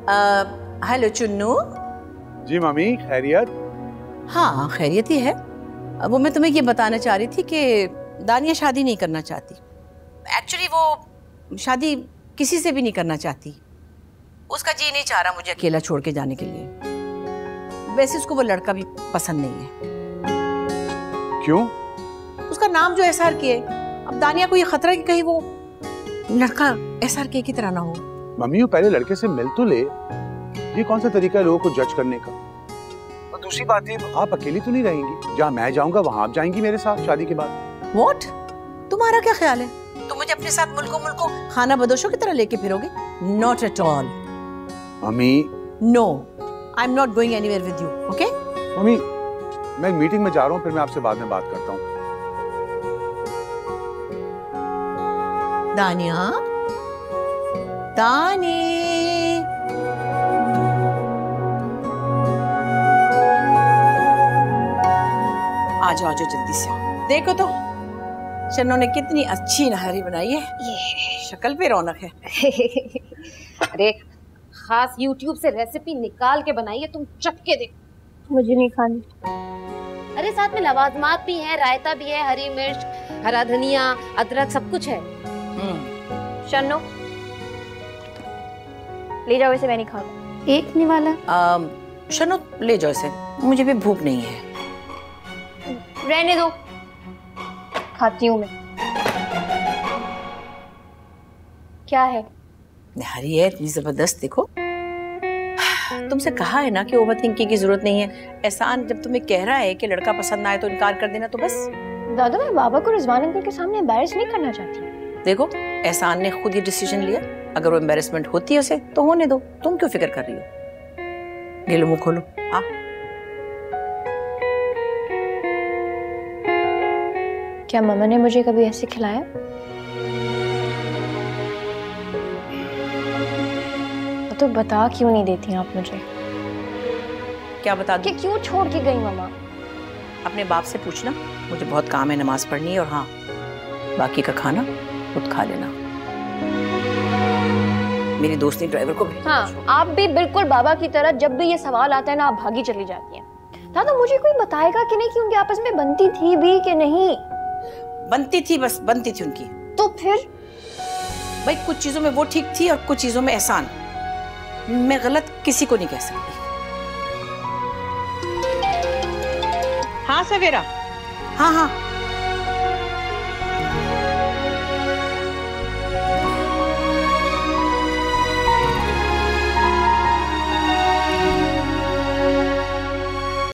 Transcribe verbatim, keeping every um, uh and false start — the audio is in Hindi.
हेलो चुन्नू। जी मम्मी, खैरियत? हाँ खैरियत ही है। वो मैं तुम्हें ये बताना चाह रही थी कि दानिया शादी नहीं करना चाहती। एक्चुअली वो शादी किसी से भी नहीं करना चाहती। उसका जी नहीं चाह रहा मुझे अकेला छोड़ के जाने के लिए। वैसे उसको वो लड़का भी पसंद नहीं है। क्यों? उसका नाम जो एसआर के है। अब दानिया को ये खतरा कि कहीं वो लड़का एसआर के की तरह ना हो। मम्मी वो पहले लड़के से मिल तो ले। ये कौन सा तरीका है लोगों को जज करने का? और दूसरी बात है, आप अकेली तो नहीं रहेंगी। जहाँ मैं जाऊंगा वहां आप जाएंगी मेरे साथ शादी के बाद। What? तुम्हारा क्या ख्याल है? तुम मुझे अपने साथ मुल्को मुल्को खाना बदोशों की तरह लेके फिरोगे? Not at all. Mummy. No, I'm not going anywhere with you. Okay? Mummy, मैं एक मीटिंग में जा रहा हूँ, फिर मैं आपसे बाद में बात करता हूँ। दानिया, दानी। आ जाओ, आ जाओ जल्दी से। देखो तो चन्नो ने कितनी अच्छी नहारी बनाई है। ये शक्ल पे रौनक है। अरे खास यूट्यूब से रेसिपी निकाल के बनाई है, तुम चख के देखो। मुझे नहीं खानी। अरे साथ में लवाजमात भी है, रायता भी है, हरी मिर्च, हरा धनिया, अदरक, सब कुछ है। शन्नो ले जाओ इसे, मैं नहीं खाऊंगा। एक निवाला। शन्नो ले जाओ इसे, मुझे भी भूख नहीं है। रहने दो, खाती हूँ मैं। क्या है? निहारी है इतनी जबरदस्त। देखो तुमसे कहा है ना कि ओवर थिंकिंग की जरूरत नहीं है। एहसान जब तुम्हें कह रहा है कि लड़का पसंद आए तो इनकार कर देना, तो बस। दादा मैं बाबा को रिजवान अंकल के सामने एम्बैरेस नहीं करना चाहती। देखो एहसान ने खुद ये डिसीजन लिया। अगर वो एम्बैरेसमेंट होती है उसे तो होने दो। तुम क्यों फिक्र कर रही हो? ये लो मुंह खोलो। आ क्या मामा ने मुझे कभी ऐसे खिलाया? तो बता क्यों नहीं देती आप मुझे? क्या बता दूं? कि क्यों छोड़ के गई मामा? अपने बाप से पूछना। मुझे बहुत काम है, नमाज पढ़नी है। और हाँ, बाकी का खाना खुद खा लेना। मेरी दोस्त ने ड्राइवर को भेजा। हाँ, आप भी बिल्कुल बाबा की तरह जब भी ये सवाल आता है ना, आप भागी चली जाती हैं। दादा मुझे कोई बताएगा कि नहीं कि उनके आपस में बनती थी भी कि नहीं? बनती थी, बस बनती थी उनकी। तो फिर भाई कुछ चीजों में वो ठीक थी और कुछ चीजों में एहसान। मैं गलत किसी को नहीं कह सकती। हाँ सवेरा। हाँ हाँ